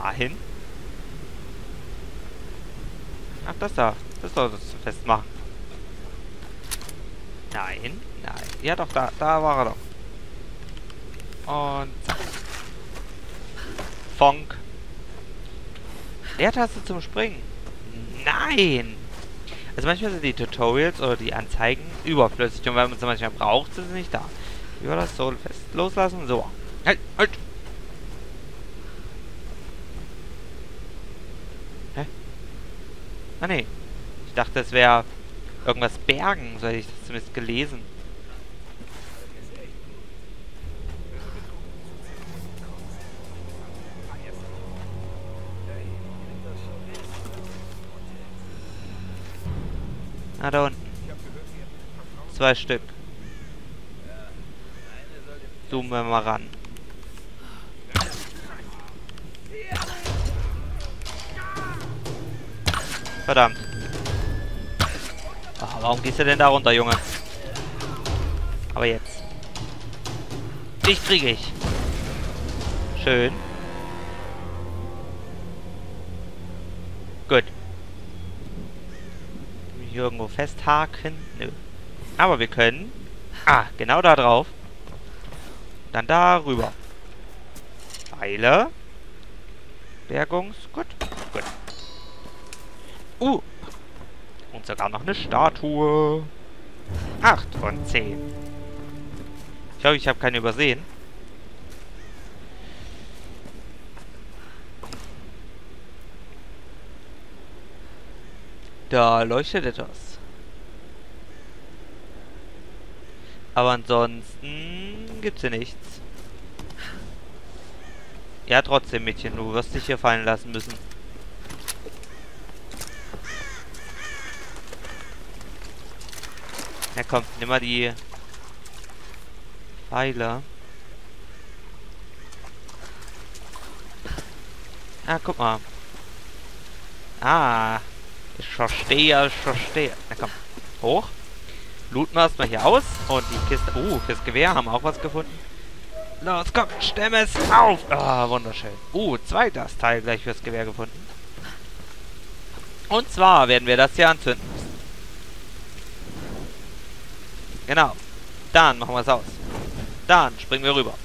dahin? Ach, das da. Das soll das festmachen. Nein, nein. Ja doch, da war er doch. Und zack. Fonk. Leertaste zum Springen. Nein! Also manchmal sind die Tutorials oder die Anzeigen überflüssig und wenn man sie manchmal braucht, sind sie nicht da. Wie war das? So fest loslassen. So. Halt, halt! Hä? Ah ne. Ich dachte, es wäre irgendwas bergen. So hätte ich das zumindest gelesen. Ah, da unten. 2 Stück. Zoomen wir mal ran. Verdammt. Ach, warum gehst du denn da runter, Junge? Aber jetzt. Dich kriege ich. Schön. Gut. Hier irgendwo festhaken? Nö. Aber wir können... Ah, genau da drauf. Dann da rüber. Pfeile. Gut. Gut. Und sogar noch eine Statue. 8 von 10. Ich hoffe, ich habe keine übersehen. Da leuchtet etwas. Aber ansonsten gibt's hier nichts. Ja, trotzdem, Mädchen, du wirst dich hier fallen lassen müssen. Ja, komm, nimm mal die Pfeile. Ah, guck mal. Ah, ich verstehe, ich verstehe. Na komm, hoch. Looten wir erstmal hier aus. Und die Kiste... fürs Gewehr haben wir auch was gefunden. Los, komm, stemm es auf. Ah, wunderschön. Zweites Teil gleich fürs Gewehr gefunden. Und zwar werden wir das hier anzünden müssen. Genau. Dann machen wir es aus. Dann springen wir rüber.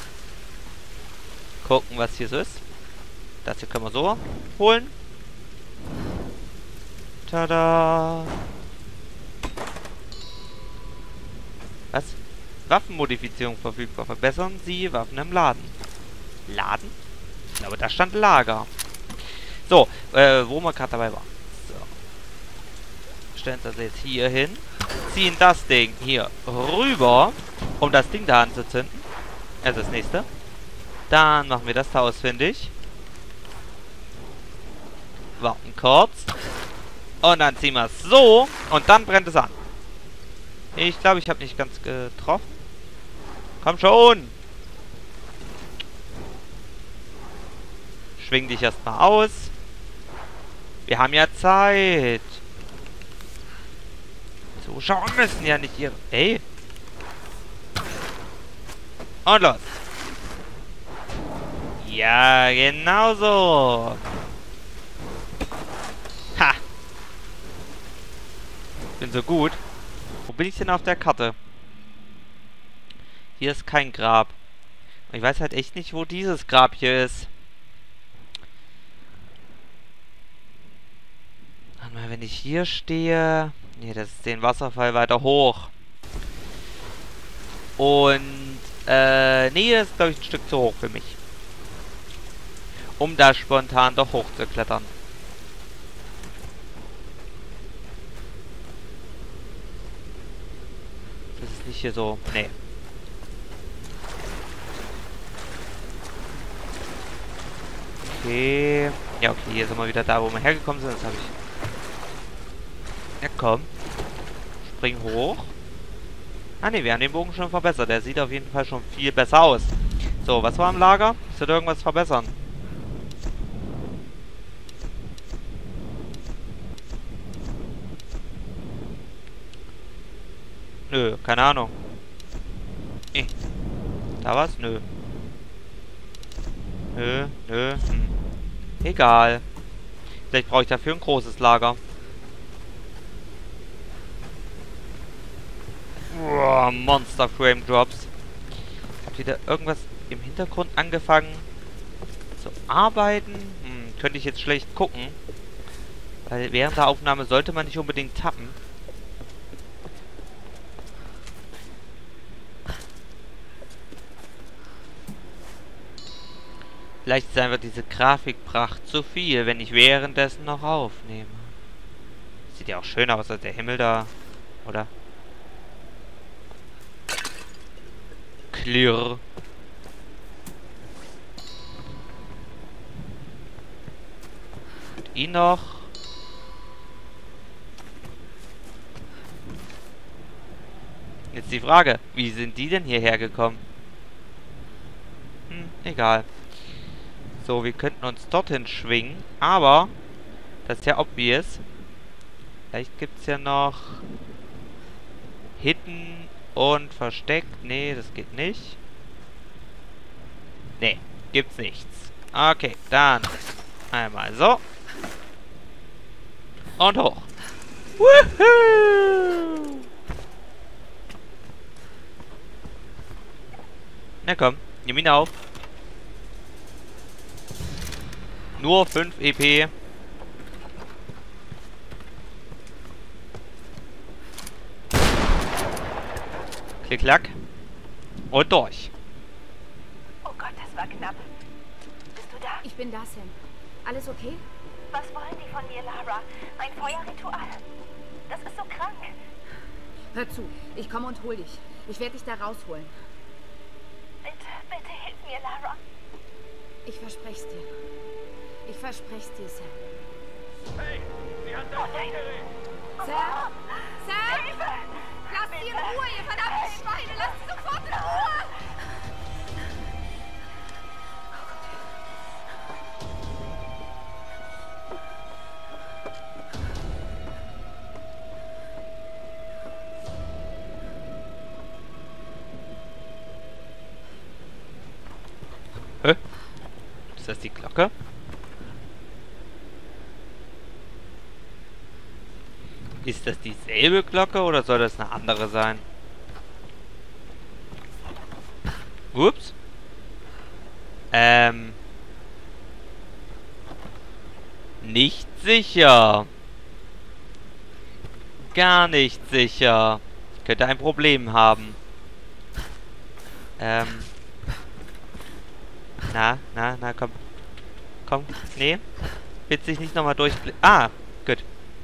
Gucken, was hier so ist. Das hier können wir so holen. Tada! Was? Waffenmodifizierung verfügbar. Verbessern Sie Waffen im Laden. Laden? Ich glaube, da stand Lager. So, wo wir gerade dabei waren. So. Stellen wir das jetzt hier hin. Ziehen das Ding hier rüber, um das Ding da anzuzünden. Also das nächste. Dann machen wir das da ausfindig. Warten kurz. Und dann ziehen wir es so. Und dann brennt es an. Ich glaube, ich habe nicht ganz getroffen. Komm schon. Schwing dich erstmal aus. Wir haben ja Zeit. Zuschauer müssen ja nicht ihre... Ey. Und los. Ja, genau so. Ha. Bin so gut. Wo bin ich denn auf der Karte? Hier ist kein Grab. Und ich weiß halt echt nicht, wo dieses Grab hier ist. Warte mal, wenn ich hier stehe... Nee, das ist den Wasserfall weiter hoch. Und, nee, das ist, glaube ich, ein Stück zu hoch für mich. Um da spontan doch hochzuklettern. Das ist nicht hier so. Nee. Okay. Ja, okay, hier sind wir wieder da, wo wir hergekommen sind. Das habe ich... Ja, komm. Spring hoch. Ah, ne, wir haben den Bogen schon verbessert. Der sieht auf jeden Fall schon viel besser aus. So, was war im Lager? Ich sollte irgendwas verbessern. Nö, keine Ahnung. Da was? Nö. Nö. Egal. Vielleicht brauche ich dafür ein großes Lager. Uah, Monster Frame Drops. Hat wieder irgendwas im Hintergrund angefangen zu arbeiten? Könnte ich jetzt schlecht gucken. Weil während der Aufnahme sollte man nicht unbedingt tappen. Vielleicht ist einfach diese Grafikpracht zu viel, wenn ich währenddessen noch aufnehme. Sieht ja auch schön aus, als der Himmel da, oder? Klirr. Und ihn noch. Jetzt die Frage, wie sind die denn hierher gekommen? Egal. So, wir könnten uns dorthin schwingen, aber das ist ja obvious. Vielleicht gibt es ja noch Hidden und versteckt. Nee, das geht nicht. Nee, gibt's nichts. Okay, dann einmal so. Und hoch. Woohoo! Na komm, nimm ihn auf. Nur 5 EP. Klick, klack. Und durch. Oh Gott, das war knapp. Bist du da? Ich bin da, Sam. Alles okay? Was wollen die von dir, Lara? Ein Feuerritual. Das ist so krank. Hör zu, ich komme und hol dich. Ich werde dich da rausholen. Bitte, bitte hilf mir, Lara. Ich verspreche dir. Ich verspreche dir, Sam. Hey, sie hat das Gerät! Sam? Sam? Hilfe! Lass sie in Ruhe, ihr verdammten Schweine! Lass sie sofort in Ruhe! Hä? Ist das die Glocke? Ist das dieselbe Glocke oder soll das eine andere sein? Ups. Nicht sicher. Gar nicht sicher. Ich könnte ein Problem haben. Na, komm. Komm, nee. Willst dich nicht nochmal durchblicken? Ah, gut.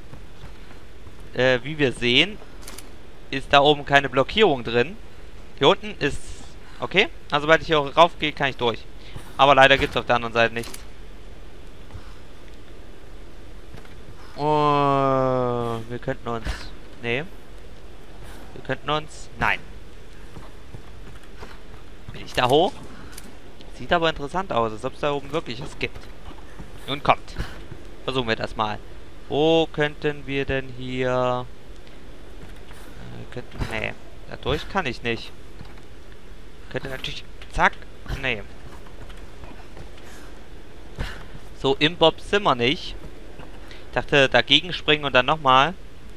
Wie wir sehen, ist da oben keine Blockierung drin. Hier unten ist... Okay, also sobald ich hier rauf gehe, kann ich durch. Aber leider gibt es auf der anderen Seite nichts. Oh, wir könnten uns... Nee. Wir könnten uns... Nein. Bin ich da hoch? Sieht aber interessant aus, als ob es da oben wirklich was gibt. Nun kommt. Versuchen wir das mal. Wo könnten wir denn hier... Nee, dadurch kann ich nicht. Könnte natürlich... Zack. Nee. So, im Bob Zimmer nicht. Ich dachte, dagegen springen und dann nochmal.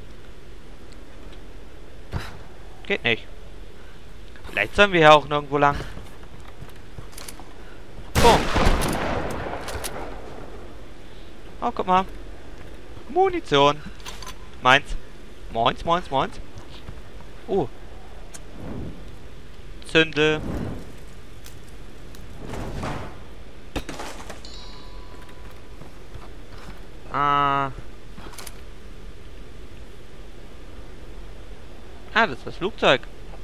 Geht nicht. Vielleicht sollen wir hier auch nirgendwo lang. Boom. Oh, guck mal. Munition. Meins. Moins, moins, moins. Zünde. Das ist das Flugzeug.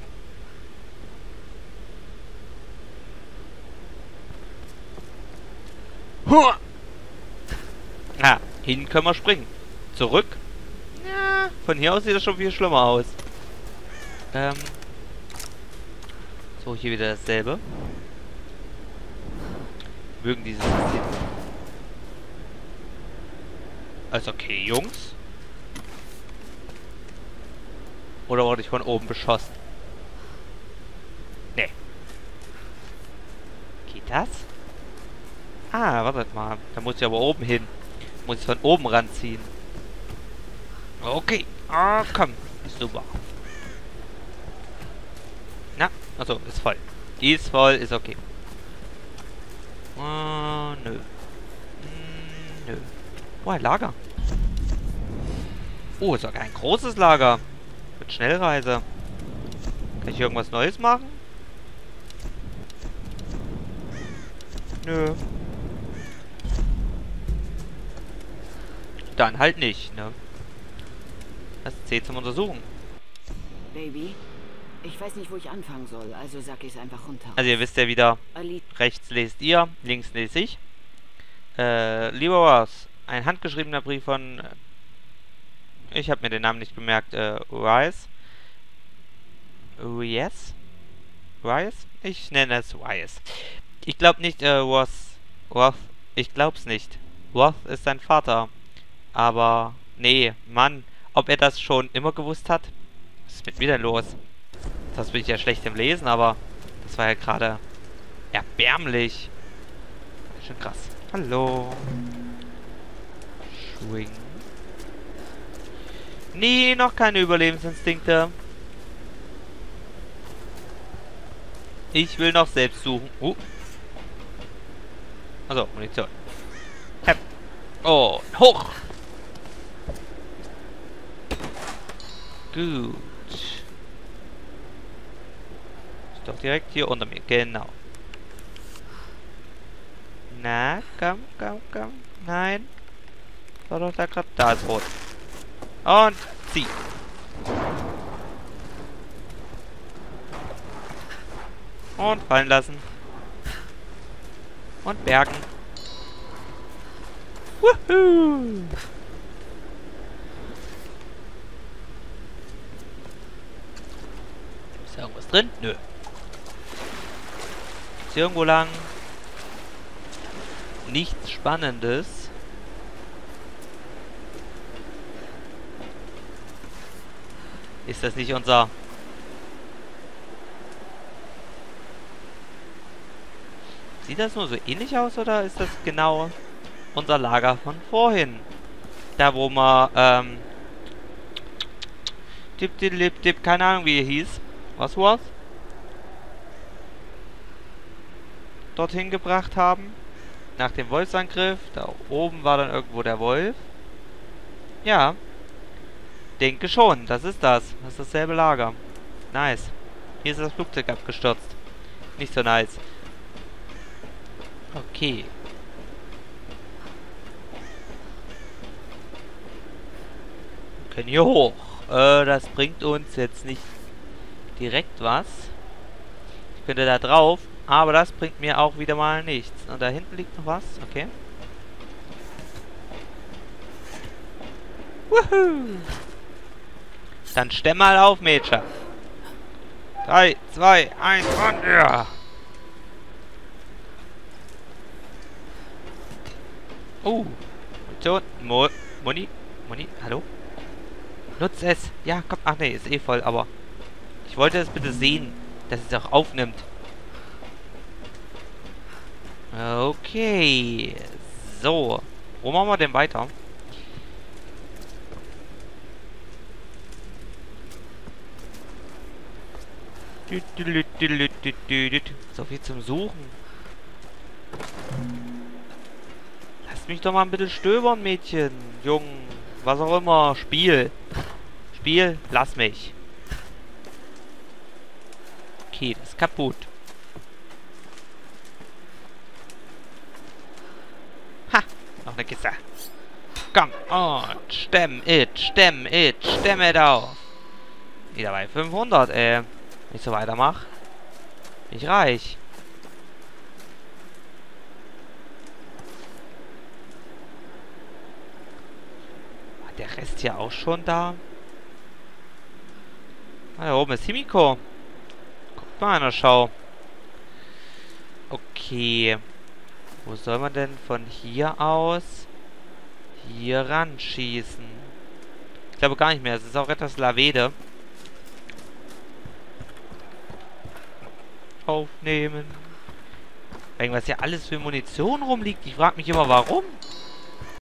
Hin können wir springen. Zurück. Ja, von hier aus sieht das schon viel schlimmer aus. So, hier wieder dasselbe. Mögen dieses System. Also okay, Jungs. Oder wurde ich von oben beschossen? Nee. Geht das? Ah, wartet mal. Da muss ich aber oben hin. Muss ich von oben ranziehen. Okay. Ah, komm. Super. Na, also ist voll. Die ist voll, ist okay. Nö. Nö. Oh, ein Lager. Oh, sogar ein großes Lager. Mit Schnellreise. Kann ich irgendwas Neues machen? Nö. Dann halt nicht, ne? Das zählt zum Untersuchen. Baby, ich weiß nicht, wo ich anfangen soll, also sag ich's einfach runter. Also ihr wisst ja wieder, Ali, rechts lest ihr, links lese ich. Lieber Ross, ein handgeschriebener Brief von... ich habe mir den Namen nicht gemerkt. Rice? Rice? Ich nenne es Rice. Ich glaube nicht, Roth. Ich glaub's nicht. Roth ist sein Vater. Aber, nee, Mann, ob er das schon immer gewusst hat? Was ist mit mir denn los? Das bin ich ja schlecht im Lesen, aber das war ja gerade erbärmlich. Schon krass. Hallo. Schwing. Nee, noch keine Überlebensinstinkte. Ich will noch selbst suchen. Also, Munition. Hepp. Oh, hoch. Gut. Ist doch direkt hier unter mir. Genau. Na, komm. Nein. War doch da gerade. Da ist rot. Und zieh. Und fallen lassen. Und bergen. Wuhu! Ist da irgendwas drin? Nö. Ist hier irgendwo lang? Nichts Spannendes. Ist das nicht unser... Sieht das nur so ähnlich aus, oder ist das genau unser Lager von vorhin? Da, wo man, keine Ahnung, wie er hieß. Was war's? Dorthin gebracht haben. Nach dem Wolfsangriff. Da oben war dann irgendwo der Wolf. Ja. Denke schon, das ist das. Das ist dasselbe Lager. Nice. Hier ist das Flugzeug abgestürzt. Nicht so nice. Okay. Wir können hier hoch. Das bringt uns jetzt nicht direkt was. Ich könnte da drauf, aber das bringt mir auch wieder mal nichts. Und da hinten liegt noch was. Okay. Wuhu! Dann stemm mal auf, Mädchen. 3, 2, 1 und ja. Munition. Muni, hallo? Nutz es. Ja, komm. Ach nee, ist eh voll, aber ich wollte es bitte sehen, dass es auch aufnimmt. Okay. So. Wo machen wir denn weiter? So viel zum Suchen. Lass mich doch mal ein bisschen stöbern, Mädchen. Jung. Was auch immer. Spiel. Lass mich. Okay, das ist kaputt. Ha! Noch eine Kiste. Komm. Und stemm it auf. Wieder bei 500, Wenn ich so weitermache. Bin ich reich. War der Rest hier auch schon da? Ah, da oben ist Himiko. Guckt mal einer, schau. Okay. Wo soll man denn von hier aus hier ran schießen? Ich glaube gar nicht mehr. Es ist auch etwas Lavede. Aufnehmen. Wegen was hier alles für Munition rumliegt. Ich frage mich immer, warum.